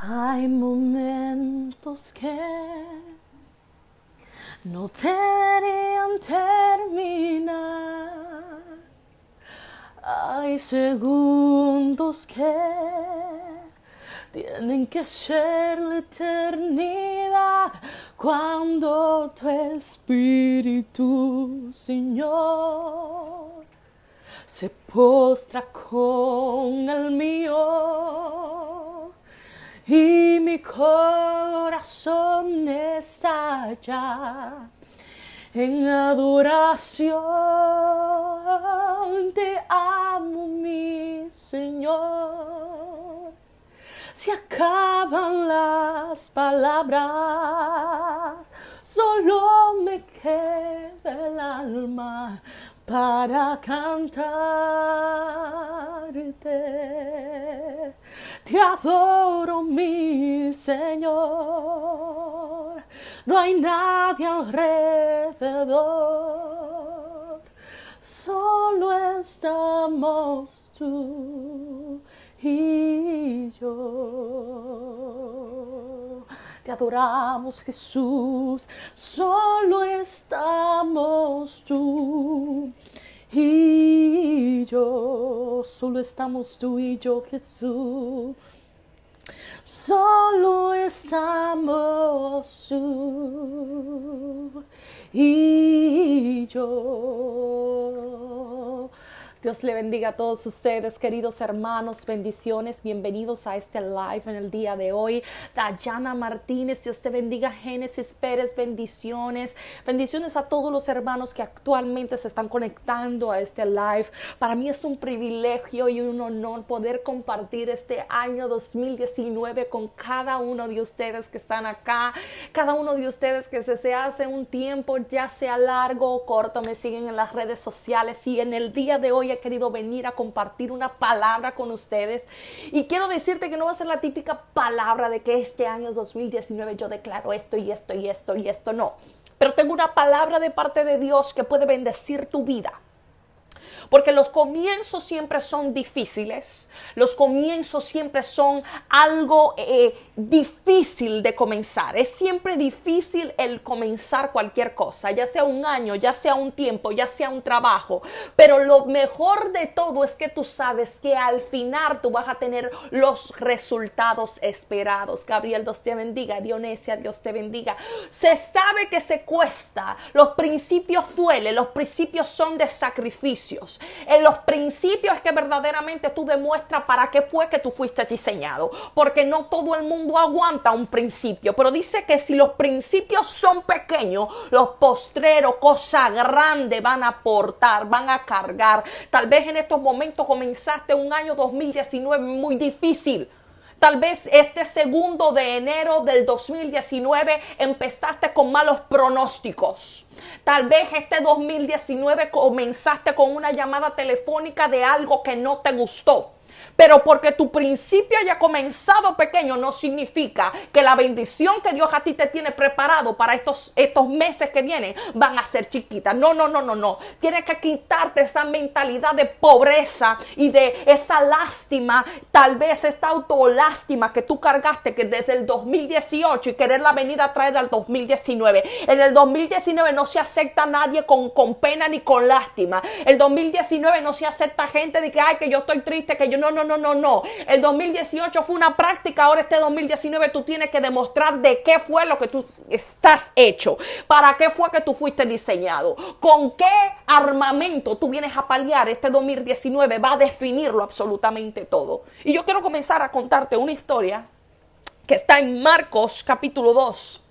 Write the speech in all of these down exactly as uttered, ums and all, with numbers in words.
Hay momentos que no deberían terminar. Hay segundos que tienen que ser la eternidad cuando tu espíritu, Señor, se postra con el mío y mi corazón estalla en adoración. Te amo, mi Señor. Se acaban las palabras, solo me queda el alma para cantarte. Te adoro, mi Señor. No hay nadie alrededor, solo estamos tú y yo. Te adoramos, Jesús, solo estamos tú y yo. Solo estamos tú y yo, Jesús. Solo estamos tú y yo. Dios le bendiga a todos ustedes, queridos hermanos, bendiciones, bienvenidos a este live en el día de hoy. Dayana Martínez, Dios te bendiga. Génesis Pérez, bendiciones, bendiciones a todos los hermanos que actualmente se están conectando a este live. Para mí es un privilegio y un honor poder compartir este año dos mil diecinueve con cada uno de ustedes que están acá, cada uno de ustedes que se hace un tiempo, ya sea largo o corto, me siguen en las redes sociales, y en el día de hoy he querido venir a compartir una palabra con ustedes, y quiero decirte que no va a ser la típica palabra de que este año dos mil diecinueve yo declaro esto y esto y esto y esto, no, pero tengo una palabra de parte de Dios que puede bendecir tu vida. Porque los comienzos siempre son difíciles, los comienzos siempre son algo eh, difícil de comenzar. Es siempre difícil el comenzar cualquier cosa, ya sea un año, ya sea un tiempo, ya sea un trabajo. Pero lo mejor de todo es que tú sabes que al final tú vas a tener los resultados esperados. Gabriel, Dios te bendiga. Dionesia, Dios te bendiga. Se sabe que se cuesta, los principios duelen, los principios son de sacrificios. En los principios es que verdaderamente tú demuestras para qué fue que tú fuiste diseñado, porque no todo el mundo aguanta un principio, pero dice que si los principios son pequeños, los postreros, cosas grandes van a aportar, van a cargar. Tal vez en estos momentos comenzaste un año dos mil diecinueve muy difícil. Tal vez este segundo de enero del dos mil diecinueve empezaste con malos pronósticos. Tal vez este dos mil diecinueve comenzaste con una llamada telefónica de algo que no te gustó. Pero porque tu principio haya comenzado pequeño no significa que la bendición que Dios a ti te tiene preparado para estos, estos meses que vienen van a ser chiquitas. No, no, no, no, no. Tienes que quitarte esa mentalidad de pobreza y de esa lástima, tal vez esta autolástima que tú cargaste que desde el dos mil dieciocho y quererla venir a traer al dos mil diecinueve. En el dos mil diecinueve no se acepta a nadie con, con pena ni con lástima. El dos mil diecinueve no se acepta gente de que, ay, que yo estoy triste, que yo no, no, no, no, no. El dos mil dieciocho fue una práctica, ahora este dos mil diecinueve tú tienes que demostrar de qué fue lo que tú estás hecho, para qué fue que tú fuiste diseñado, con qué armamento tú vienes a paliar. Este dos mil diecinueve va a definirlo absolutamente todo. Y yo quiero comenzar a contarte una historia que está en Marcos capítulo dos.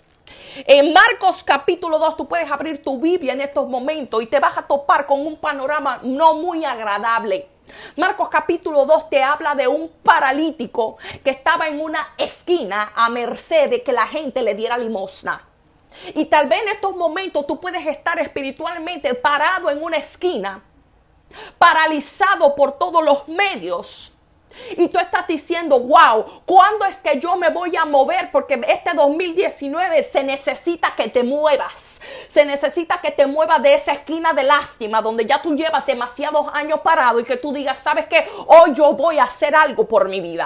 En Marcos capítulo dos tú puedes abrir tu Biblia en estos momentos y te vas a topar con un panorama no muy agradable. Marcos capítulo dos te habla de un paralítico que estaba en una esquina a merced de que la gente le diera limosna. Y tal vez en estos momentos tú puedes estar espiritualmente parado en una esquina, paralizado por todos los medios. Y tú estás diciendo, wow, ¿cuándo es que yo me voy a mover? Porque este dos mil diecinueve se necesita que te muevas. Se necesita que te muevas de esa esquina de lástima donde ya tú llevas demasiados años parado y que tú digas, ¿sabes qué? Hoy yo voy a hacer algo por mi vida.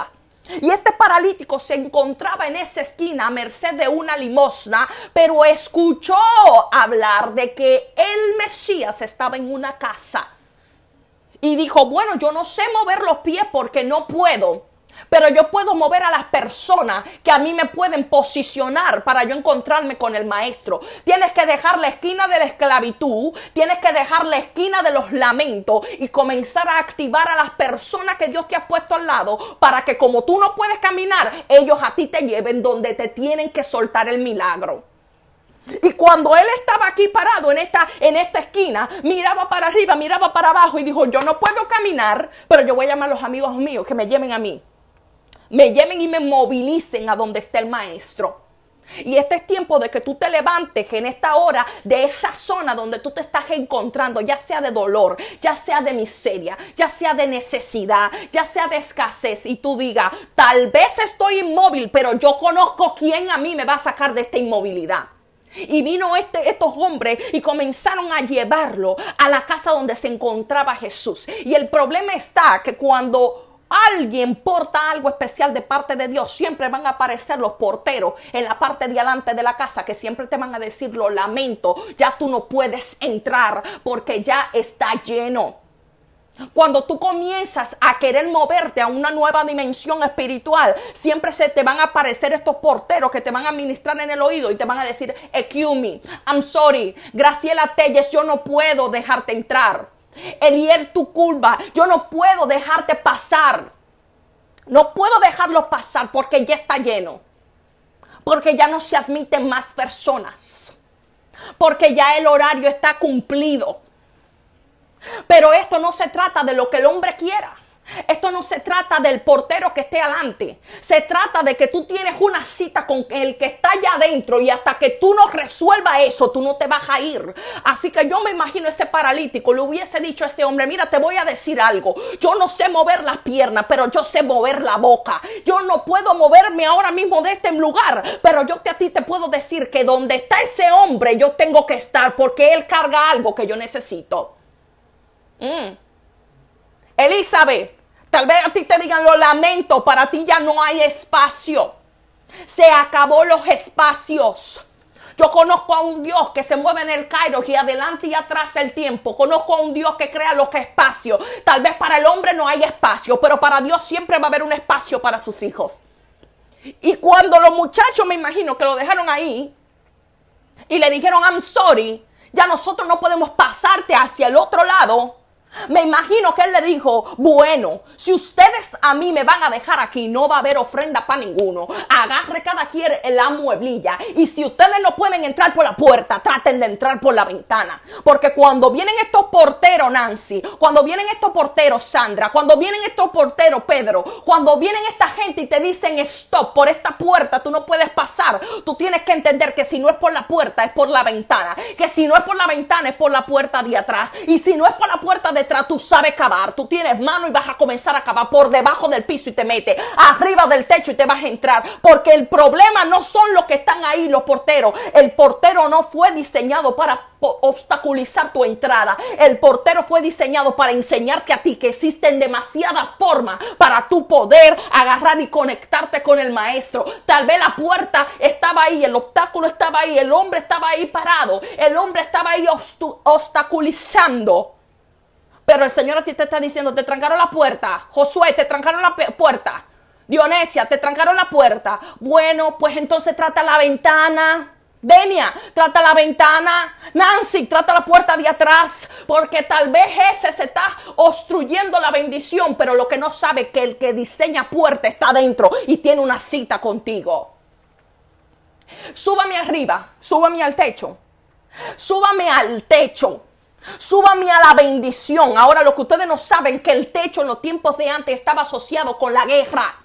Y este paralítico se encontraba en esa esquina a merced de una limosna, pero escuchó hablar de que el Mesías estaba en una casa. Y dijo, bueno, yo no sé mover los pies porque no puedo, pero yo puedo mover a las personas que a mí me pueden posicionar para yo encontrarme con el maestro. Tienes que dejar la esquina de la esclavitud, tienes que dejar la esquina de los lamentos y comenzar a activar a las personas que Dios te ha puesto al lado para que como tú no puedes caminar, ellos a ti te lleven donde te tienen que soltar el milagro. Y cuando él estaba aquí parado en esta, en esta esquina, miraba para arriba, miraba para abajo y dijo, yo no puedo caminar, pero yo voy a llamar a los amigos míos que me lleven a mí. Me lleven y me movilicen a donde esté el maestro. Y este es tiempo de que tú te levantes en esta hora de esa zona donde tú te estás encontrando, ya sea de dolor, ya sea de miseria, ya sea de necesidad, ya sea de escasez, y tú digas, tal vez estoy inmóvil, pero yo conozco quién a mí me va a sacar de esta inmovilidad. Y vino este, estos hombres y comenzaron a llevarlo a la casa donde se encontraba Jesús. Y el problema está que cuando alguien porta algo especial de parte de Dios, siempre van a aparecer los porteros en la parte de adelante de la casa que siempre te van a decir, lo lamento, ya tú no puedes entrar porque ya está lleno. Cuando tú comienzas a querer moverte a una nueva dimensión espiritual, siempre se te van a aparecer estos porteros que te van a ministrar en el oído y te van a decir, excuse me, I'm sorry, Graciela Telles, yo no puedo dejarte entrar. Eliel Tuculba, yo no puedo dejarte pasar. No puedo dejarlo pasar porque ya está lleno. Porque ya no se admiten más personas. Porque ya el horario está cumplido. Pero esto no se trata de lo que el hombre quiera. Esto no se trata del portero que esté adelante. Se trata de que tú tienes una cita con el que está allá adentro y hasta que tú no resuelvas eso, tú no te vas a ir. Así que yo me imagino ese paralítico le hubiese dicho a ese hombre, mira, te voy a decir algo. Yo no sé mover las piernas, pero yo sé mover la boca. Yo no puedo moverme ahora mismo de este lugar, pero yo te, a ti te puedo decir que donde está ese hombre yo tengo que estar porque él carga algo que yo necesito. Mm. Elizabeth, tal vez a ti te digan, lo lamento, para ti ya no hay espacio. Se acabó los espacios. Yo conozco a un Dios que se mueve en el Kairos y adelante y atrás el tiempo. Conozco a un Dios que crea los espacios. Tal vez para el hombre no hay espacio, pero para Dios siempre va a haber un espacio para sus hijos. Y cuando los muchachos, me imagino que lo dejaron ahí y le dijeron, I'm sorry, ya nosotros no podemos pasarte hacia el otro lado. Me imagino que él le dijo, bueno, si ustedes a mí me van a dejar aquí, no va a haber ofrenda para ninguno. Agarre cada quien la mueblilla. Y si ustedes no pueden entrar por la puerta, traten de entrar por la ventana. Porque cuando vienen estos porteros, Nancy, cuando vienen estos porteros, Sandra, cuando vienen estos porteros, Pedro, cuando vienen esta gente y te dicen stop, por esta puerta tú no puedes pasar. Tú tienes que entender que si no es por la puerta, es por la ventana. Que si no es por la ventana, es por la puerta de atrás. Y si no es por la puerta de tú sabes cavar, tú tienes mano y vas a comenzar a cavar por debajo del piso y te metes arriba del techo y te vas a entrar, porque el problema no son los que están ahí, los porteros. El portero no fue diseñado para obstaculizar tu entrada. El portero fue diseñado para enseñarte a ti que existen demasiadas formas para tú poder agarrar y conectarte con el maestro. Tal vez la puerta estaba ahí, el obstáculo estaba ahí, el hombre estaba ahí parado, el hombre estaba ahí obstaculizando. Pero el Señor a ti te está diciendo, te trancaron la puerta. Josué, te trancaron la puerta. Dionesia, te trancaron la puerta. Bueno, pues entonces trata la ventana. Denia, trata la ventana. Nancy, trata la puerta de atrás. Porque tal vez ese se está obstruyendo la bendición. Pero lo que no sabe es que el que diseña puerta está adentro y tiene una cita contigo. Súbame arriba, súbame al techo. Súbame al techo. Súbame a la bendición. Ahora lo que ustedes no saben, que el techo en los tiempos de antes estaba asociado con la guerra.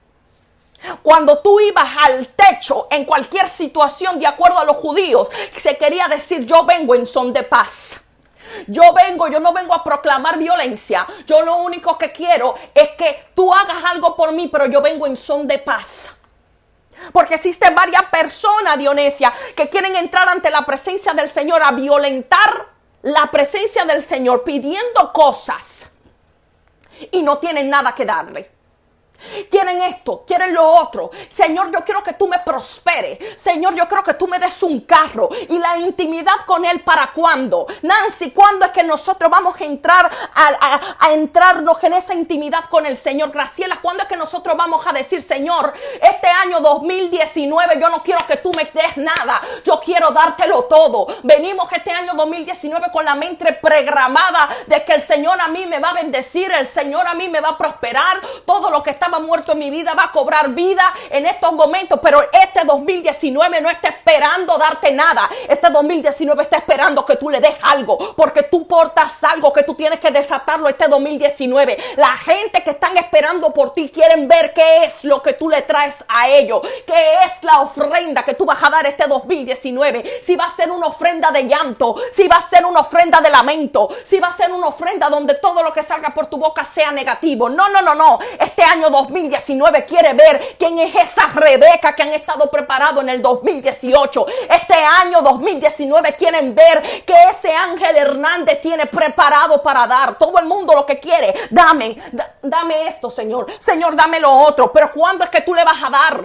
Cuando tú ibas al techo en cualquier situación, de acuerdo a los judíos, se quería decir, yo vengo en son de paz. Yo vengo, yo no vengo a proclamar violencia. Yo lo único que quiero es que tú hagas algo por mí, pero yo vengo en son de paz. Porque existen varias personas, Dionesia, que quieren entrar ante la presencia del Señor a violentar la presencia del Señor pidiendo cosas y no tienen nada que darle. Quieren esto, quieren lo otro. Señor, yo quiero que tú me prosperes. Señor, yo quiero que tú me des un carro. Y la intimidad con Él, ¿para cuándo? Nancy, ¿cuándo es que nosotros vamos a entrar a, a, a entrarnos en esa intimidad con el Señor? Graciela, ¿cuándo es que nosotros vamos a decir, Señor, este año dos mil diecinueve yo no quiero que tú me des nada, yo quiero dártelo todo? Venimos este año dos mil diecinueve con la mente programada de que el Señor a mí me va a bendecir, el Señor a mí me va a prosperar, todo lo que estaba muerto en mi vida va a cobrar vida en estos momentos, pero este dos mil diecinueve no está esperando darte nada. Este dos mil diecinueve está esperando que tú le des algo, porque tú portas algo que tú tienes que desatarlo este dos mil diecinueve. La gente que están esperando por ti quieren ver qué es lo que tú le traes a ellos, qué es la ofrenda que tú vas a dar este dos mil diecinueve. Si va a ser una ofrenda de llanto, si va a ser una ofrenda de lamento, si va a ser una ofrenda donde todo lo que salga por tu boca sea negativo. No, no, no, no. Este año dos mil diecinueve quiere ver quién es esa Rebeca que han estado preparado en el dos mil dieciocho. Este año dos mil diecinueve quieren ver que ese Ángel Hernández tiene preparado para dar. Todo el mundo lo que quiere, dame, da, dame esto, Señor. Señor, dame lo otro. Pero ¿cuándo es que tú le vas a dar?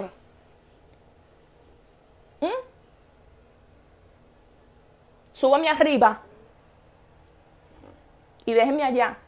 ¿Mm? Súbame arriba y déjeme allá.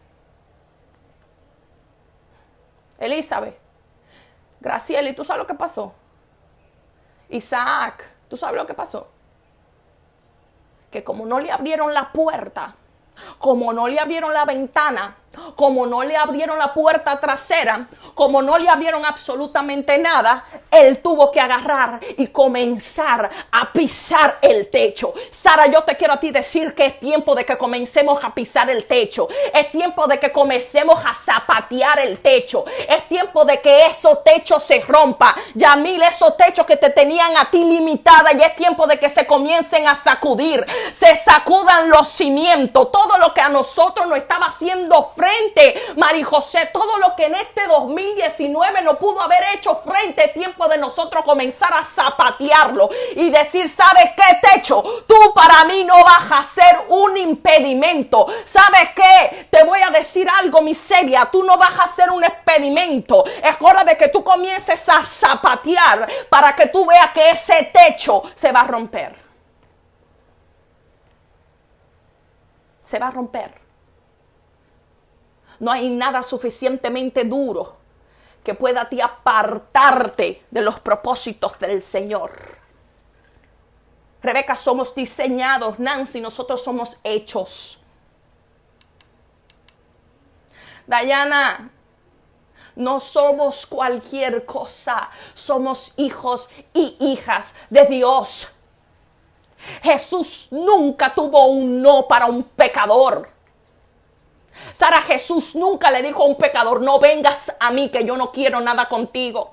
Elizabeth, Graciela, ¿y tú sabes lo que pasó? Isaac, ¿tú sabes lo que pasó? Que como no le abrieron la puerta, como no le abrieron la ventana, como no le abrieron la puerta trasera, como no le abrieron absolutamente nada, él tuvo que agarrar y comenzar a pisar el techo. Sara, yo te quiero a ti decir que es tiempo de que comencemos a pisar el techo. Es tiempo de que comencemos a zapatear el techo. Es tiempo de que esos techos se rompan. Yamil, esos techos que te tenían a ti limitada, y es tiempo de que se comiencen a sacudir. Se sacudan los cimientos. Todo lo que a nosotros nos estaba haciendo frente, Mari José, todo lo que en este dos mil diecinueve no pudo haber hecho frente, es tiempo de nosotros comenzar a zapatearlo y decir, ¿sabes qué, techo? Tú para mí no vas a ser un impedimento. ¿Sabes qué? Te voy a decir algo, miseria, tú no vas a ser un impedimento. Es hora de que tú comiences a zapatear para que tú veas que ese techo se va a romper. Se va a romper. No hay nada suficientemente duro que pueda a ti apartarte de los propósitos del Señor. Rebeca, somos diseñados. Nancy, nosotros somos hechos. Dayana, no somos cualquier cosa. Somos hijos y hijas de Dios. Jesús nunca tuvo un no para un pecador. Sara, Jesús nunca le dijo a un pecador, no vengas a mí que yo no quiero nada contigo.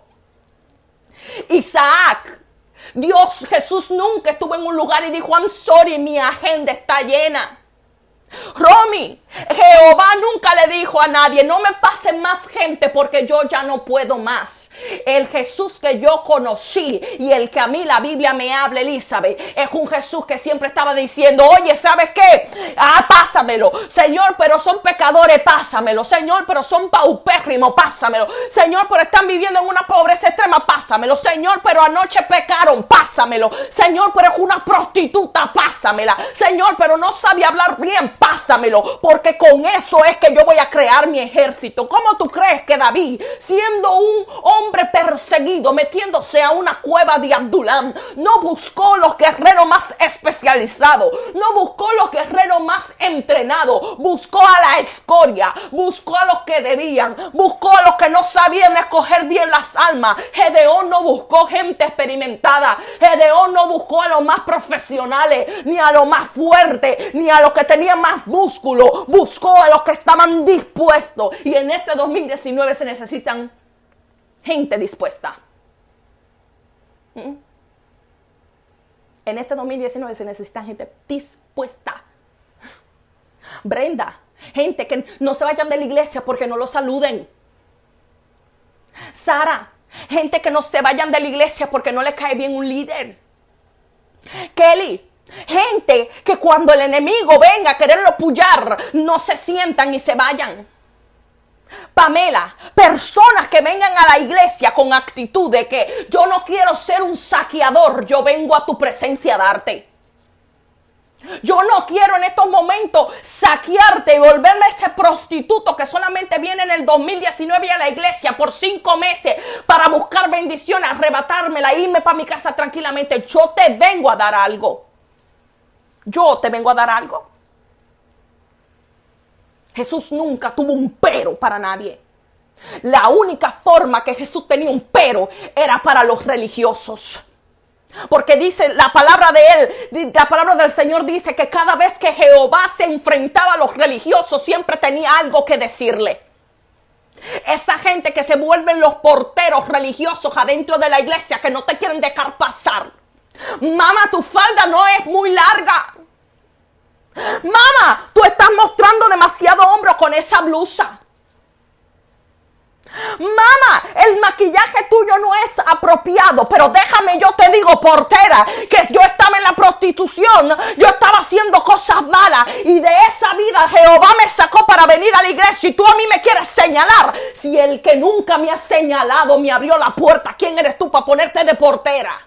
Isaac, Dios, Jesús nunca estuvo en un lugar y dijo, I'm sorry, mi agenda está llena. Romy, Jehová nunca le dijo a nadie, no me pasen más gente porque yo ya no puedo más. El Jesús que yo conocí y el que a mí la Biblia me habla, Elizabeth, es un Jesús que siempre estaba diciendo, oye, ¿sabes qué? Ah, pásamelo. Señor, pero son pecadores, pásamelo. Señor, pero son paupérrimos, pásamelo. Señor, pero están viviendo en una pobreza extrema, pásamelo. Señor, pero anoche pecaron, pásamelo. Señor, pero es una prostituta, pásamela. Señor, pero no sabe hablar bien, pásamelo, porque con eso es que yo voy a crear mi ejército. ¿Cómo tú crees que David, siendo un hombre perseguido, metiéndose a una cueva de Adulam, no buscó los guerreros más especializados, no buscó los guerreros más entrenados, buscó a la escoria, buscó a los que debían, buscó a los que no sabían escoger bien las almas? Gedeón no buscó gente experimentada, Gedeón no buscó a los más profesionales, ni a los más fuertes, ni a los que tenían más músculo, buscó a los que estaban dispuestos. Y en este dos mil diecinueve se necesitan gente dispuesta. ¿Mm? En este dos mil diecinueve se necesita gente dispuesta. Brenda, gente que no se vayan de la iglesia porque no lo saluden. Sara, gente que no se vayan de la iglesia porque no le cae bien un líder. Kelly, gente que cuando el enemigo venga a quererlo pullar, no se sientan y se vayan. Pamela, personas que vengan a la iglesia con actitud de que yo no quiero ser un saqueador, yo vengo a tu presencia a darte. Yo no quiero en estos momentos saquearte y volverme ese prostituto que solamente viene en el dos mil diecinueve a la iglesia por cinco meses para buscar bendición, arrebatármela, irme para mi casa tranquilamente. Yo te vengo a dar algo. Yo te vengo a dar algo. Jesús nunca tuvo un pero para nadie. La única forma que Jesús tenía un pero era para los religiosos. Porque dice la palabra de él, la palabra del Señor dice que cada vez que Jehová se enfrentaba a los religiosos siempre tenía algo que decirle. Esa gente que se vuelven los porteros religiosos adentro de la iglesia que no te quieren dejar pasar. Mamá, tu falda no es muy larga. Mamá, tú estás mostrando demasiado hombro con esa blusa. Mamá, el maquillaje tuyo no es apropiado, pero déjame, yo te digo, portera, que yo estaba en la prostitución, yo estaba haciendo cosas malas y de esa vida Jehová me sacó para venir a la iglesia y tú a mí me quieres señalar. Si el que nunca me ha señalado me abrió la puerta, ¿quién eres tú para ponerte de portera?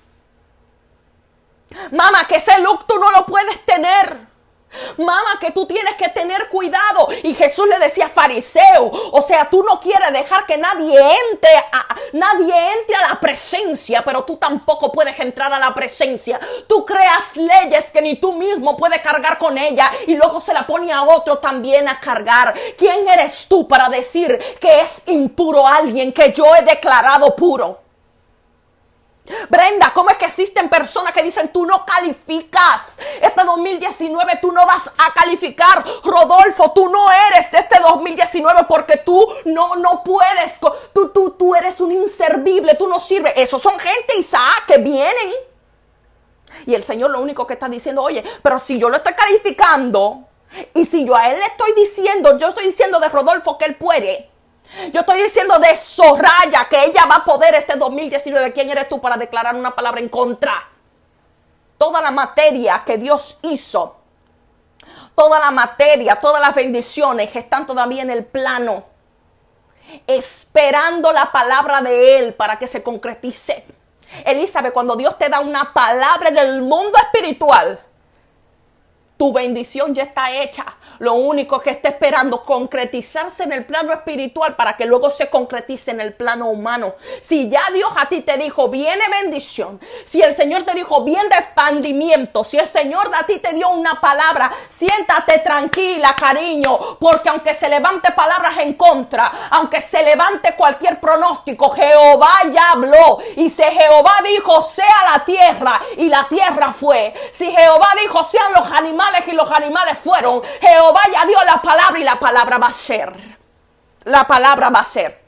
Mamá, que ese look tú no lo puedes tener. Mamá, que tú tienes que tener cuidado. Y Jesús le decía fariseo, o sea, tú no quieres dejar que nadie entre a, nadie entre a la presencia, pero tú tampoco puedes entrar a la presencia. Tú creas leyes que ni tú mismo puedes cargar con ella y luego se la pone a otro también a cargar. ¿Quién eres tú para decir que es impuro alguien que yo he declarado puro? Brenda, ¿cómo es que existen personas que dicen tú no calificas? Este dos mil diecinueve tú no vas a calificar. Rodolfo, tú no eres de este dos mil diecinueve porque tú no, no puedes. Tú, tú, tú eres un inservible, tú no sirves. Esos son gente, Isaac, que vienen. Y el Señor lo único que está diciendo, oye, pero si yo lo estoy calificando y si yo a él le estoy diciendo, yo estoy diciendo de Rodolfo que él puede. Yo estoy diciendo de Soraya que ella va a poder este dos mil diecinueve. ¿Quién eres tú para declarar una palabra en contra? Toda la materia que Dios hizo, toda la materia, todas las bendiciones están todavía en el plano, esperando la palabra de Él para que se concretice. Elizabeth, cuando Dios te da una palabra en el mundo espiritual, tu bendición ya está hecha. Lo único que está esperando concretizarse en el plano espiritual para que luego se concretice en el plano humano. Si ya Dios a ti te dijo, viene bendición. Si el Señor te dijo, viene expandimiento. Si el Señor a ti te dio una palabra, siéntate tranquila, cariño. Porque aunque se levante palabras en contra, aunque se levante cualquier pronóstico, Jehová ya habló. Y si Jehová dijo, sea la tierra, y la tierra fue. Si Jehová dijo, sean los animales, y los animales fueron. Jehová Jehová ya dio la palabra y la palabra va a ser. La palabra va a ser.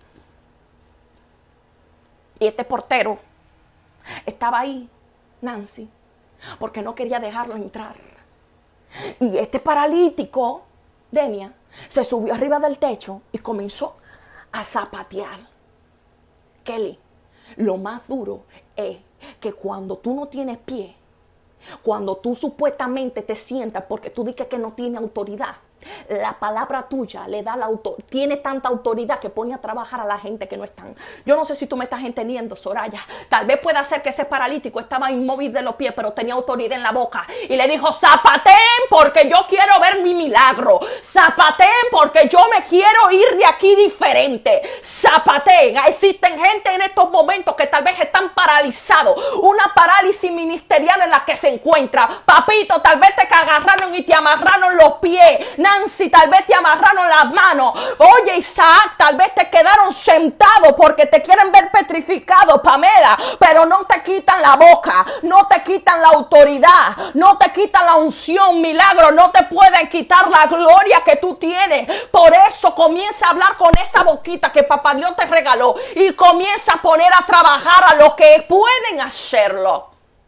Y este portero estaba ahí, Nancy, porque no quería dejarlo entrar. Y este paralítico, Denia, se subió arriba del techo y comenzó a zapatear. Kelly, lo más duro es que cuando tú no tienes pie, cuando tú supuestamente te sientas porque tú dices que no tiene autoridad, la palabra tuya le da la auto, tiene tanta autoridad que pone a trabajar a la gente que no están. Yo no sé si tú me estás entendiendo, Soraya. Tal vez pueda ser que ese paralítico estaba inmóvil de los pies, pero tenía autoridad en la boca. Y le dijo, zapateen porque yo quiero ver mi milagro. Zapateen porque yo me quiero ir de aquí diferente. Zapateen. Existen gente en estos momentos que tal vez están paralizados. Una parálisis ministerial en la que se encuentra. Papito, tal vez te agarraron y te amarraron los pies. Nancy, tal vez te amarraron las manos. Oye, Isaac, tal vez te quedaron sentados porque te quieren ver petrificado, Pamela, pero no te quitan la boca, no te quitan la autoridad, no te quitan la unción, milagro, no te pueden quitar la gloria que tú tienes. Por eso comienza a hablar con esa boquita que papá Dios te regaló y comienza a poner a trabajar a los que pueden hacerlo.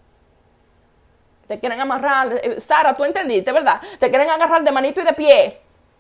Te quieren amarrar, Sara, tú entendiste, ¿verdad? Te quieren agarrar de manito y de pie.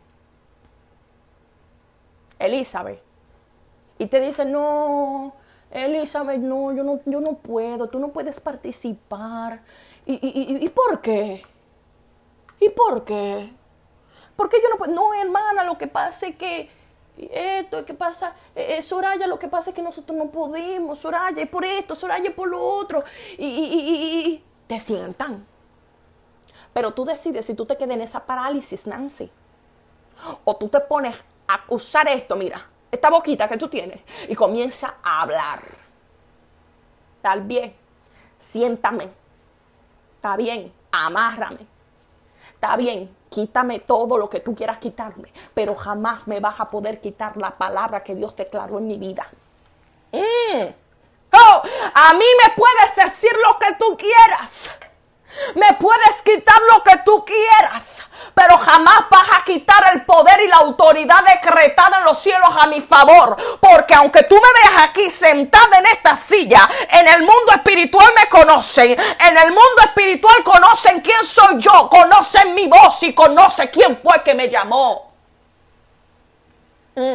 Elizabeth. Y te dice, no, Elizabeth, no, yo no, yo no puedo, tú no puedes participar. ¿Y, y, y, ¿y por qué? ¿Y por qué? ¿Por qué yo no puedo? No, hermana, lo que pasa es que... esto, ¿qué pasa? Eh, eh, Soraya, lo que pasa es que nosotros no podemos, Soraya, es por esto, Soraya, es por lo otro. Y, y, y, y, y te sientan. Pero tú decides si tú te quedas en esa parálisis, Nancy. O tú te pones a usar esto, mira, esta boquita que tú tienes, y comienza a hablar. Tal bien, siéntame. Está bien, amárrame. Está bien, quítame todo lo que tú quieras quitarme, pero jamás me vas a poder quitar la palabra que Dios declaró en mi vida. Mm. Oh, a mí me puedes decir lo que tú quieras. Me puedes quitar lo que tú quieras, pero jamás vas a quitar el poder y la autoridad decretada en los cielos a mi favor. Porque aunque tú me veas aquí sentada en esta silla, en el mundo espiritual me conocen. En el mundo espiritual conocen quién soy yo, conocen mi voz y conocen quién fue que me llamó. Mm.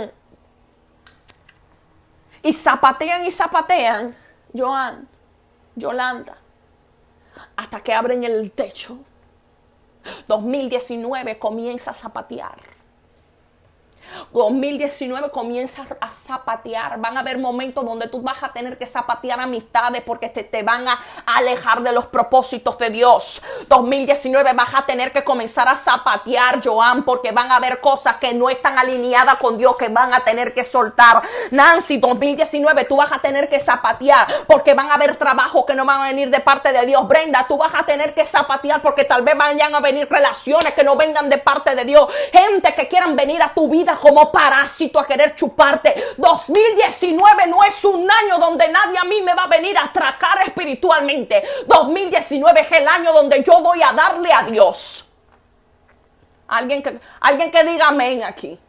Y zapatean y zapatean, Joan, Yolanda, hasta que abren el techo. dos mil diecinueve comienza a zapatear. dos mil diecinueve comienza a zapatear. Van a haber momentos donde tú vas a tener que zapatear amistades porque te, te van a alejar de los propósitos de Dios. dos mil diecinueve vas a tener que comenzar a zapatear, Joan, porque van a haber cosas que no están alineadas con Dios que van a tener que soltar. Nancy, dos mil diecinueve tú vas a tener que zapatear porque van a haber trabajos que no van a venir de parte de Dios. Brenda, tú vas a tener que zapatear porque tal vez vayan a venir relaciones que no vengan de parte de Dios. Gente que quieran venir a tu vida como parásito a querer chuparte. dos mil diecinueve no es un año donde nadie a mí me va a venir a atracar espiritualmente. dos mil diecinueve es el año donde yo voy a darle a Dios. Alguien que, alguien que diga amén aquí.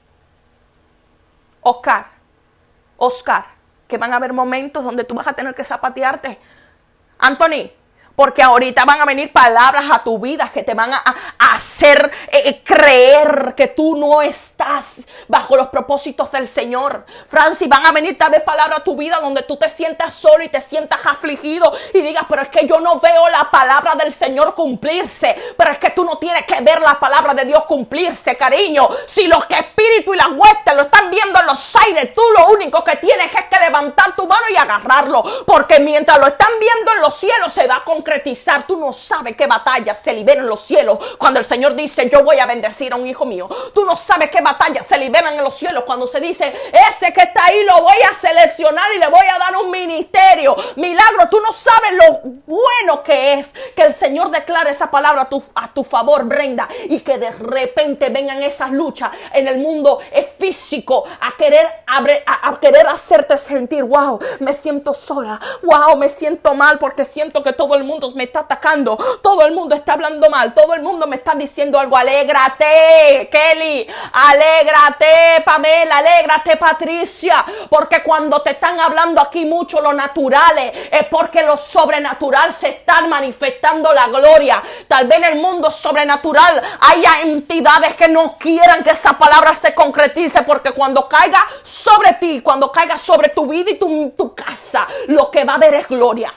Oscar, Oscar, que van a haber momentos donde tú vas a tener que zapatearte. Anthony, porque ahorita van a venir palabras a tu vida que te van a, a hacer eh, creer que tú no estás bajo los propósitos del Señor. Francis, van a venir tal vez palabras a tu vida donde tú te sientas solo y te sientas afligido y digas, pero es que yo no veo la palabra del Señor cumplirse. Pero es que tú no tienes que ver la palabra de Dios cumplirse, cariño. Si los que espíritu y la hueste lo están viendo en los aires, tú lo único que tienes es que levantar tu mano y agarrarlo. Porque mientras lo están viendo en los cielos se va a concretizar. Tú no sabes qué batallas se liberan en los cielos cuando el Señor dice yo voy a bendecir a un hijo mío. Tú no sabes qué batallas se liberan en los cielos cuando se dice ese que está ahí lo voy a seleccionar y le voy a dar un ministerio. Milagro, tú no sabes lo bueno que es que el Señor declare esa palabra a tu, a tu favor, Brenda, y que de repente vengan esas luchas en el mundo físico a querer, a, a querer hacerte sentir wow, me siento sola, wow, me siento mal porque siento que todo el mundo me está atacando, todo el mundo está hablando mal, todo el mundo me está diciendo algo. Alégrate, Kelly, alégrate, Pamela, alégrate, Patricia, porque cuando te están hablando aquí mucho lo natural es porque lo sobrenatural se está manifestando la gloria. Tal vez en el mundo sobrenatural haya entidades que no quieran que esa palabra se concretice, porque cuando caiga sobre ti, cuando caiga sobre tu vida y tu, tu casa, lo que va a haber es gloria.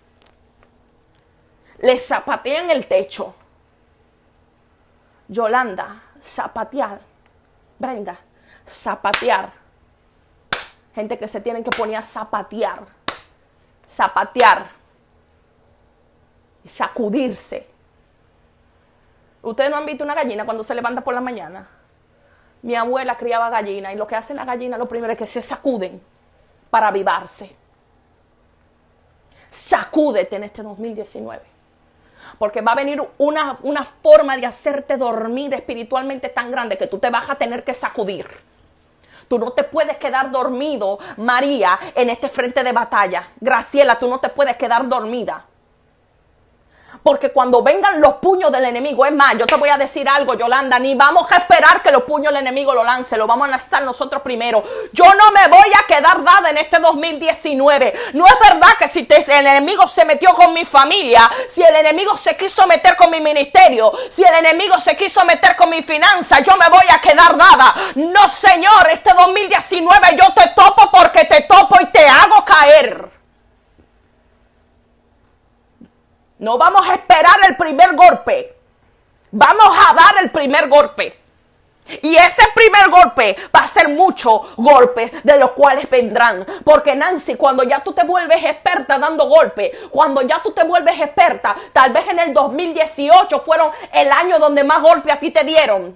Le zapatean el techo. Yolanda, zapatear. Brenda, zapatear. Gente que se tienen que poner a zapatear. Zapatear. Y sacudirse. ¿Ustedes no han visto una gallina cuando se levanta por la mañana? Mi abuela criaba gallina y lo que hacen las gallinas lo primero es que se sacuden para avivarse. Sacúdete en este dos mil diecinueve. Porque va a venir una, una forma de hacerte dormir espiritualmente tan grande que tú te vas a tener que sacudir. Tú no te puedes quedar dormido, María, en este frente de batalla. Graciela, tú no te puedes quedar dormida. Porque cuando vengan los puños del enemigo, es más, yo te voy a decir algo, Yolanda, ni vamos a esperar que los puños del enemigo lo lance, lo vamos a lanzar nosotros primero. Yo no me voy a quedar dada en este dos mil diecinueve. No es verdad que si te, el enemigo se metió con mi familia, si el enemigo se quiso meter con mi ministerio, si el enemigo se quiso meter con mi finanza, yo me voy a quedar dada. No, señor, este dos mil diecinueve yo te topo porque te topo y te hago caer. No vamos a esperar el primer golpe. Vamos a dar el primer golpe. Y ese primer golpe va a ser muchos golpes de los cuales vendrán. Porque Nancy, cuando ya tú te vuelves experta dando golpes, cuando ya tú te vuelves experta, tal vez en el dos mil dieciocho fueron el año donde más golpes a ti te dieron.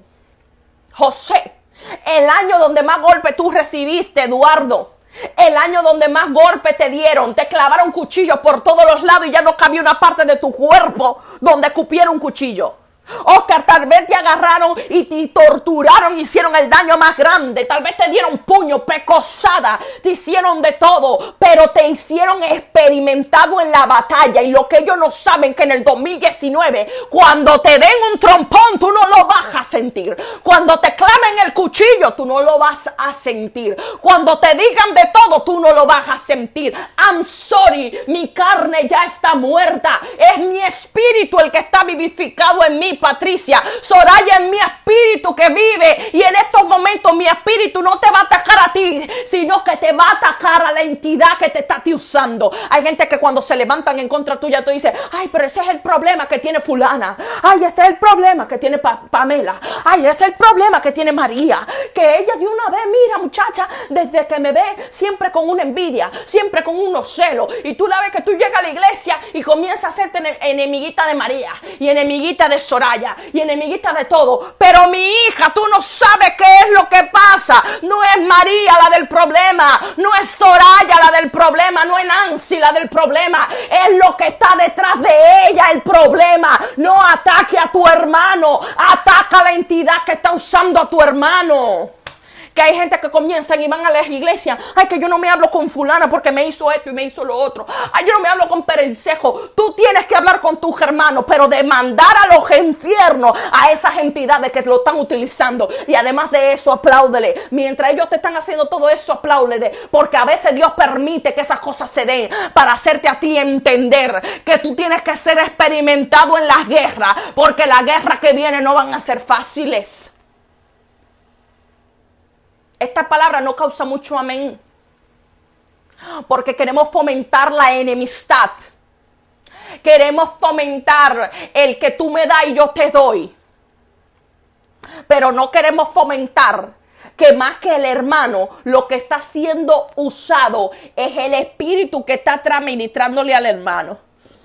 José, el año donde más golpes tú recibiste, Eduardo. El año donde más golpes te dieron, te clavaron cuchillos por todos los lados y ya no cabía una parte de tu cuerpo donde cupiera un cuchillo. Oscar, tal vez te agarraron y te torturaron, hicieron el daño más grande, tal vez te dieron puño, pecosada, te hicieron de todo, pero te hicieron experimentado en la batalla. Y lo que ellos no saben que en el dos mil diecinueve, cuando te den un trompón, tú no lo vas a sentir. Cuando te claven el cuchillo, tú no lo vas a sentir. Cuando te digan de todo, tú no lo vas a sentir. I'm sorry, mi carne ya está muerta, es mi espíritu el que está vivificado en mí, Patricia. Soraya, en mi espíritu que vive, y en estos momentos mi espíritu no te va a atacar a ti, sino que te va a atacar a la entidad que te está usando. Hay gente que cuando se levantan en contra tuya, tú dices, ay, pero ese es el problema que tiene fulana, ay, ese es el problema que tiene pa Pamela, ay, ese es el problema que tiene María, que ella de una vez, mira muchacha, desde que me ve siempre con una envidia, siempre con unos celos, y tú la ves que tú llegas a la iglesia y comienzas a hacerte enemiguita de María, y enemiguita de Soraya, y enemiguita de todo. Pero mi hija, tú no sabes qué es lo que pasa. No es María la del problema, no es Soraya la del problema, no es Nancy la del problema, es lo que está detrás de ella el problema. No ataque a tu hermano, ataca a la entidad que está usando a tu hermano. Que hay gente que comienzan y van a las iglesias. Ay, que yo no me hablo con fulana porque me hizo esto y me hizo lo otro. Ay, yo no me hablo con Perencejo. Tú tienes que hablar con tus hermanos, pero demandar a los infiernos, a esas entidades que lo están utilizando. Y además de eso, apláudele. Mientras ellos te están haciendo todo eso, apláudele. Porque a veces Dios permite que esas cosas se den para hacerte a ti entender que tú tienes que ser experimentado en las guerras. Porque las guerras que vienen no van a ser fáciles. Esta palabra no causa mucho amén, porque queremos fomentar la enemistad. Queremos fomentar el que tú me das y yo te doy. Pero no queremos fomentar que más que el hermano, lo que está siendo usado es el espíritu que está atrás ministrándole al hermano.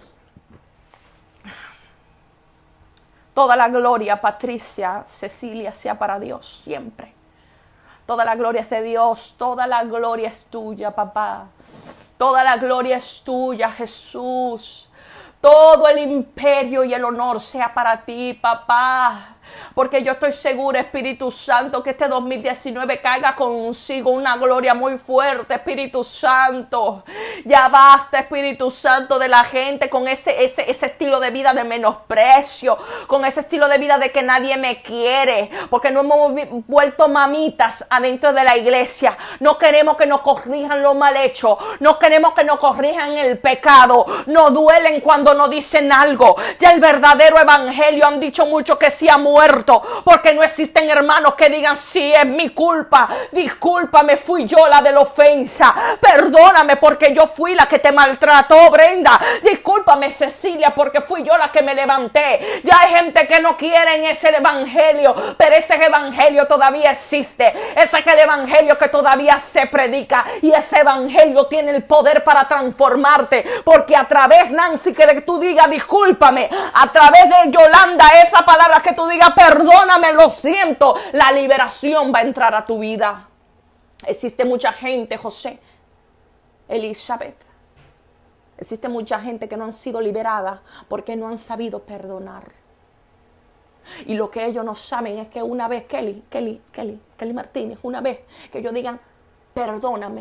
Toda la gloria, Patricia, Cecilia, sea para Dios siempre. Toda la gloria es de Dios, toda la gloria es tuya, papá. Toda la gloria es tuya, Jesús. Todo el imperio y el honor sea para ti, papá. Porque yo estoy segura, Espíritu Santo, que este dos mil diecinueve caiga consigo una gloria muy fuerte, Espíritu Santo. Ya basta, Espíritu Santo, de la gente con ese, ese, ese estilo de vida de menosprecio, con ese estilo de vida de que nadie me quiere, porque no hemos vuelto mamitas adentro de la iglesia. No queremos que nos corrijan lo mal hecho, no queremos que nos corrijan el pecado, nos duelen cuando nos dicen algo. Ya el verdadero evangelio han dicho mucho que sí ha muerto, porque no existen hermanos que digan, sí, es mi culpa, discúlpame, fui yo la de la ofensa, perdóname porque yo fui la que te maltrató, Brenda, discúlpame, Cecilia, porque fui yo la que me levanté. Ya hay gente que no quieren ese evangelio, pero ese evangelio todavía existe, ese es el evangelio que todavía se predica, y ese evangelio tiene el poder para transformarte, porque a través, Nancy, que tú digas discúlpame, a través de Yolanda, esa palabra que tú digas perdóname, lo siento, la liberación va a entrar a tu vida. Existe mucha gente, José, Elizabeth, existe mucha gente que no han sido liberada porque no han sabido perdonar. Y lo que ellos no saben es que una vez, Kelly, Kelly, Kelly, Kelly Martínez, una vez que ellos digan perdóname,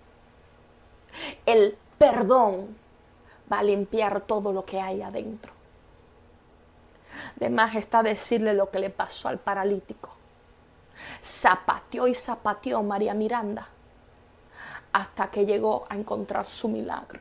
el perdón va a limpiar todo lo que hay adentro. De más está decirle lo que le pasó al paralítico. Zapateó y zapateó María Miranda hasta que llegó a encontrar su milagro.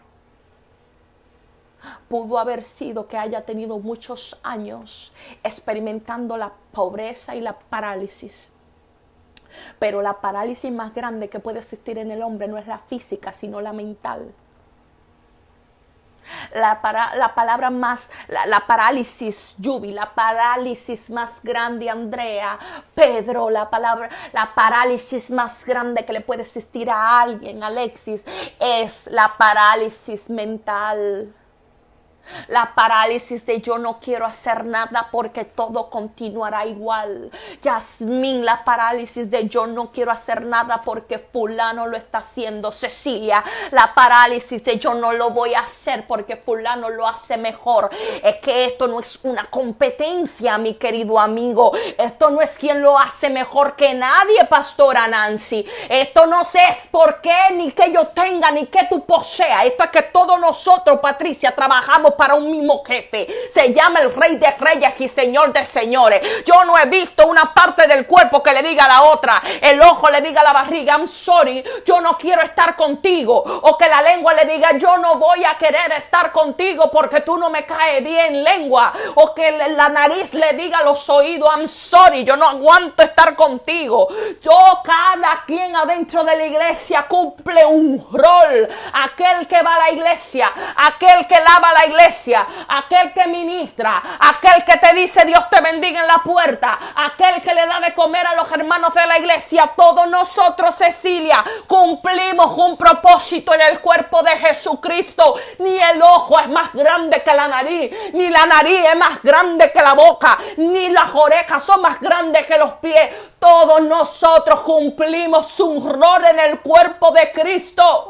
Pudo haber sido que haya tenido muchos años experimentando la pobreza y la parálisis. Pero la parálisis más grande que puede existir en el hombre no es la física, sino la mental. La, para, la palabra más, la, la parálisis, Yubi, la parálisis más grande, Andrea, Pedro, la palabra, la parálisis más grande que le puede existir a alguien, Alexis, es la parálisis mental. La parálisis de yo no quiero hacer nada porque todo continuará igual. Yasmín, la parálisis de yo no quiero hacer nada porque fulano lo está haciendo. Cecilia, la parálisis de yo no lo voy a hacer porque fulano lo hace mejor. Es que esto no es una competencia, mi querido amigo. Esto no es quien lo hace mejor que nadie, pastora Nancy. Esto no es por qué ni que yo tenga ni que tú poseas. Esto es que todos nosotros, Patricia, trabajamos para un mismo jefe. Se llama el Rey de Reyes y Señor de Señores. Yo no he visto una parte del cuerpo que le diga a la otra, el ojo le diga a la barriga, I'm sorry, yo no quiero estar contigo. O que la lengua le diga, yo no voy a querer estar contigo porque tú no me caes bien, lengua. O que la nariz le diga a los oídos, I'm sorry, yo no aguanto estar contigo. Yo, cada quien adentro de la iglesia cumple un rol. Aquel que va a la iglesia, aquel que lava la iglesia, aquel que ministra, aquel que te dice Dios te bendiga en la puerta, aquel que le da de comer a los hermanos de la iglesia. Todos nosotros, Cecilia, cumplimos un propósito en el cuerpo de Jesucristo. Ni el ojo es más grande que la nariz, ni la nariz es más grande que la boca, ni las orejas son más grandes que los pies. Todos nosotros cumplimos un rol en el cuerpo de Cristo.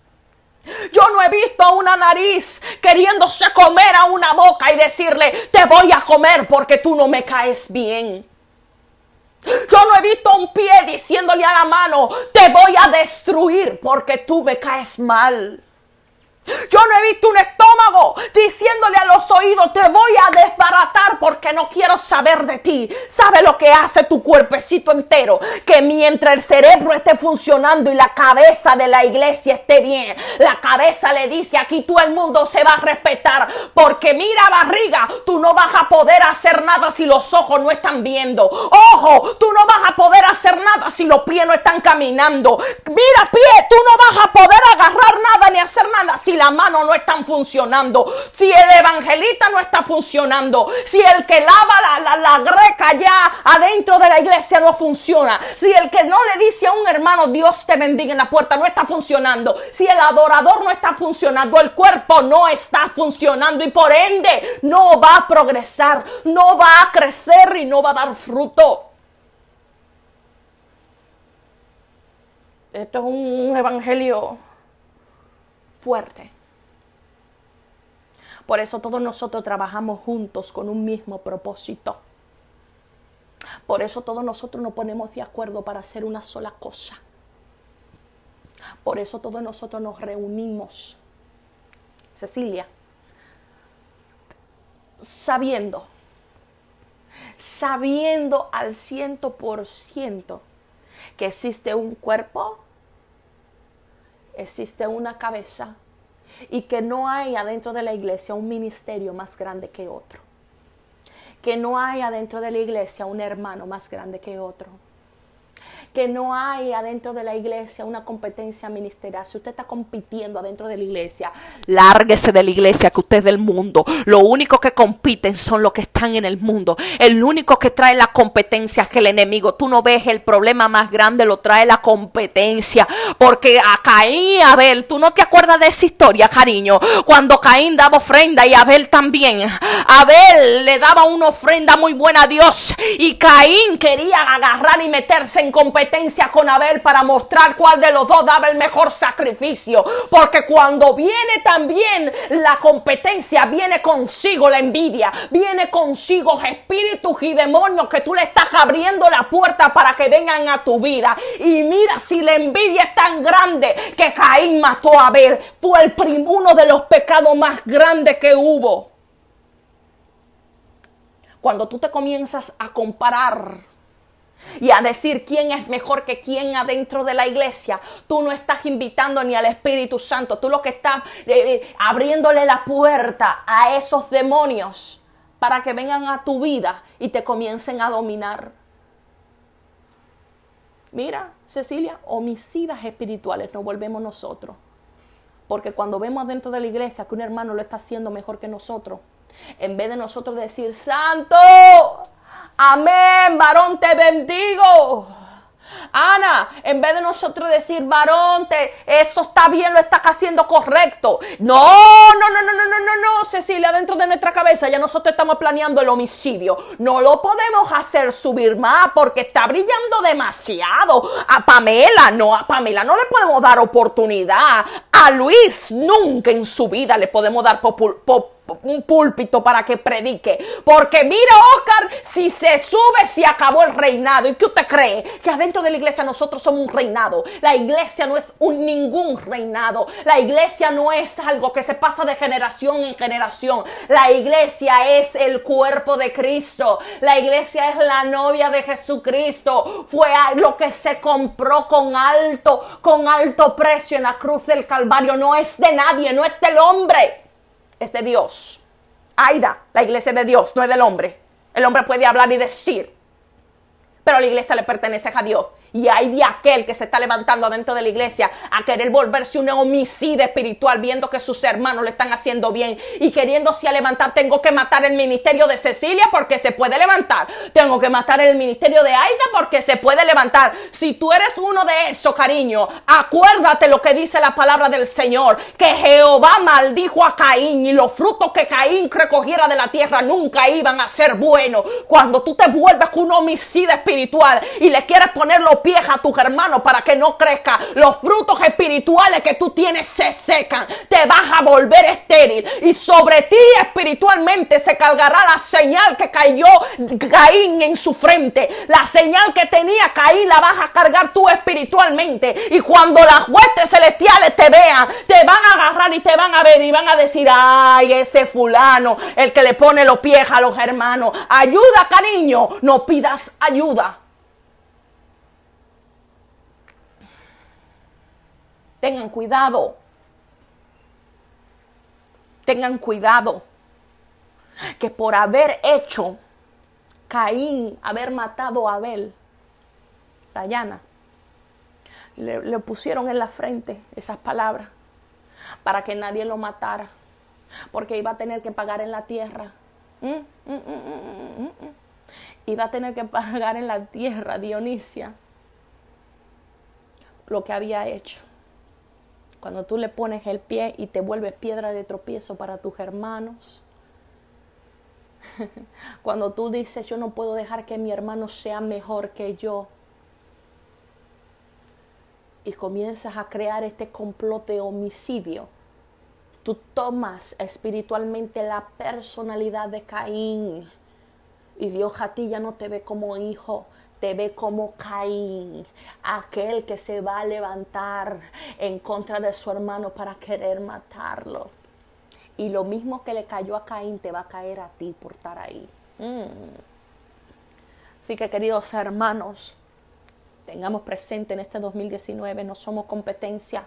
Yo no he visto a una nariz queriéndose comer a una boca y decirle, te voy a comer porque tú no me caes bien. Yo no he visto a un pie diciéndole a la mano, te voy a destruir porque tú me caes mal. Yo no he visto un estómago diciéndole a los oídos, te voy a desbaratar porque no quiero saber de ti. ¿Sabe lo que hace tu cuerpecito entero? Que mientras el cerebro esté funcionando y la cabeza de la iglesia esté bien, la cabeza le dice, aquí todo el mundo se va a respetar. Porque mira, barriga, tú no vas a poder hacer nada si los ojos no están viendo. Ojo, tú no vas a poder hacer nada si los pies no están caminando. Mira, pie, tú no vas a poder agarrar nada ni hacer nada si las manos no están funcionando, si el evangelista no está funcionando, si el que lava la, la, la greca ya adentro de la iglesia no funciona, si el que no le dice a un hermano Dios te bendiga en la puerta no está funcionando, si el adorador no está funcionando, el cuerpo no está funcionando y por ende no va a progresar, no va a crecer y no va a dar fruto. Esto es un evangelio fuerte. Por eso todos nosotros trabajamos juntos con un mismo propósito. Por eso todos nosotros nos ponemos de acuerdo para hacer una sola cosa. Por eso todos nosotros nos reunimos. Cecilia, sabiendo, sabiendo al ciento por ciento que existe un cuerpo, existe una cabeza y que no hay adentro de la iglesia un ministerio más grande que otro. Que no hay adentro de la iglesia un hermano más grande que otro. Que no hay adentro de la iglesia una competencia ministerial. Si usted está compitiendo adentro de la iglesia, lárguese de la iglesia, que usted es del mundo. Lo único que compiten son los que están en el mundo. El único que trae la competencia es que el enemigo. Tú no ves el problema más grande, lo trae la competencia. Porque a Caín y Abel, tú no te acuerdas de esa historia, cariño, cuando Caín daba ofrenda y Abel también. Abel le daba una ofrenda muy buena a Dios y Caín quería agarrar y meterse en competencia con Abel para mostrar cuál de los dos daba el mejor sacrificio. Porque cuando viene también la competencia, viene consigo la envidia, viene consigo espíritus y demonios que tú le estás abriendo la puerta para que vengan a tu vida. Y mira, si la envidia es tan grande que Caín mató a Abel, fue el prim- uno de los pecados más grandes que hubo. Cuando tú te comienzas a comparar y a decir quién es mejor que quién adentro de la iglesia, tú no estás invitando ni al Espíritu Santo. Tú lo que estás eh, eh, abriéndole la puerta a esos demonios para que vengan a tu vida y te comiencen a dominar. Mira, Cecilia, homicidas espirituales nos volvemos nosotros Porque cuando vemos dentro de la iglesia que un hermano lo está haciendo mejor que nosotros, en vez de nosotros decir, santo, amén, varón, te bendigo. Ana, en vez de nosotros decir, varón, te, eso está bien, lo estás haciendo correcto. No, no, no, no, no, no, no, no, Cecilia, dentro de nuestra cabeza ya nosotros estamos planeando el homicidio. No lo podemos hacer subir más porque está brillando demasiado. A Pamela, no, a Pamela no le podemos dar oportunidad. A Luis nunca en su vida le podemos dar popul, pop, un púlpito para que predique, porque mira, Oscar, si se sube, se acabó el reinado. ¿Y qué usted cree? Que adentro de la iglesia nosotros somos un reinado. La iglesia no es un ningún reinado. La iglesia no es algo que se pasa de generación en generación. La iglesia es el cuerpo de Cristo. La iglesia es la novia de Jesucristo. Fue lo que se compró con alto, con alto precio en la cruz del Calvario. No es de nadie, no es del hombre. Es de Dios. Aida, la iglesia es de Dios, no es del hombre. El hombre puede hablar y decir, pero la iglesia le pertenece a Dios. Y hay de aquel que se está levantando dentro de la iglesia a querer volverse un homicida espiritual, viendo que sus hermanos le están haciendo bien y queriéndose a levantar. Tengo que matar el ministerio de Cecilia porque se puede levantar. Tengo que matar el ministerio de Aida porque se puede levantar. Si tú eres uno de esos, cariño, acuérdate lo que dice la palabra del Señor, que Jehová maldijo a Caín y los frutos que Caín recogiera de la tierra nunca iban a ser buenos. Cuando tú te vuelves un homicida espiritual y le quieres poner los pies a tus hermanos para que no crezca, los frutos espirituales que tú tienes se secan, te vas a volver estéril y sobre ti espiritualmente se cargará la señal que cayó Caín en su frente. La señal que tenía Caín la vas a cargar tú espiritualmente, y cuando las huestes celestiales te vean, te van a agarrar y te van a ver y van a decir, ay, ese fulano, el que le pone los pies a los hermanos. Ayuda, cariño, no pidas ayuda. Tengan cuidado. Tengan cuidado. Que por haber hecho Caín, haber matado a Abel, Dayana, le, le pusieron en la frente esas palabras para que nadie lo matara, porque iba a tener que pagar en la tierra. Mm, mm, mm, mm, mm, mm. Iba a tener que pagar en la tierra, Dionisia, lo que había hecho. Cuando tú le pones el pie y te vuelves piedra de tropiezo para tus hermanos. Cuando tú dices, yo no puedo dejar que mi hermano sea mejor que yo. Y comienzas a crear este complot de homicidio. Tú tomas espiritualmente la personalidad de Caín. Y Dios a ti ya no te ve como hijo, te ve como Caín, aquel que se va a levantar en contra de su hermano para querer matarlo. Y lo mismo que le cayó a Caín te va a caer a ti por estar ahí. Mm. Así que, queridos hermanos, tengamos presente en este dos mil diecinueve, no somos competencia.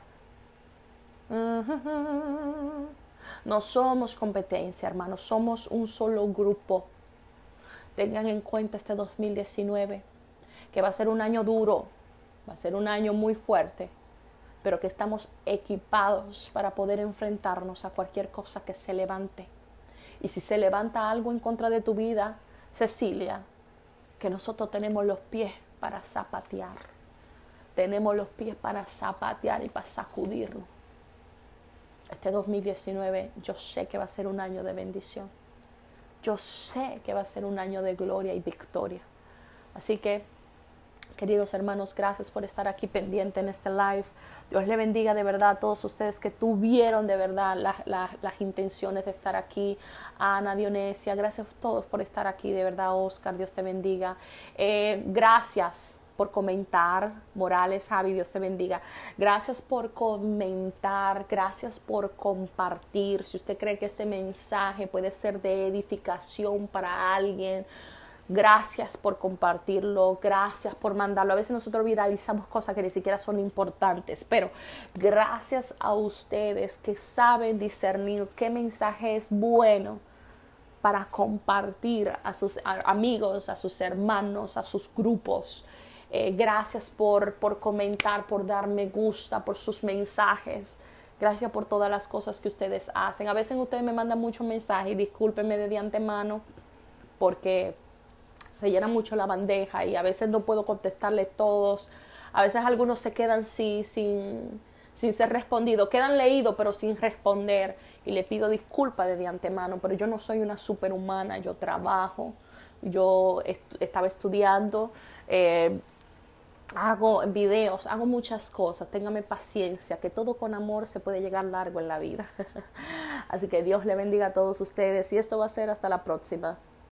No somos competencia, hermanos, somos un solo grupo. Tengan en cuenta este dos mil diecinueve, que va a ser un año duro, va a ser un año muy fuerte, pero que estamos equipados para poder enfrentarnos a cualquier cosa que se levante. Y si se levanta algo en contra de tu vida, Cecilia, que nosotros tenemos los pies para zapatear. Tenemos los pies para zapatear y para sacudirnos. Este dos mil diecinueve yo sé que va a ser un año de bendición. Yo sé que va a ser un año de gloria y victoria. Así que, queridos hermanos, gracias por estar aquí pendiente en este live. Dios le bendiga de verdad a todos ustedes que tuvieron de verdad la, la, las intenciones de estar aquí. A Ana, Dionesia, gracias a todos por estar aquí. De verdad, Oscar, Dios te bendiga. Eh, gracias por comentar. Morales, Javi, Dios te bendiga. Gracias por comentar, gracias por compartir. Si usted cree que este mensaje puede ser de edificación para alguien, gracias por compartirlo, gracias por mandarlo. A veces nosotros viralizamos cosas que ni siquiera son importantes, pero gracias a ustedes que saben discernir qué mensaje es bueno para compartir a sus amigos, a sus hermanos, a sus grupos. Eh, gracias por, por comentar, por dar me gusta, por sus mensajes. Gracias por todas las cosas que ustedes hacen. A veces ustedes me mandan muchos mensajes y discúlpenme de antemano porque se llena mucho la bandeja y a veces no puedo contestarles todos. A veces algunos se quedan sí, sin, sin ser respondidos, quedan leídos pero sin responder. Y le pido disculpas de antemano, pero yo no soy una superhumana, yo trabajo, yo est estaba estudiando, eh, hago videos, hago muchas cosas. Téngame paciencia, que todo con amor se puede llegar largo en la vida. Así que Dios le bendiga a todos ustedes y esto va a ser hasta la próxima.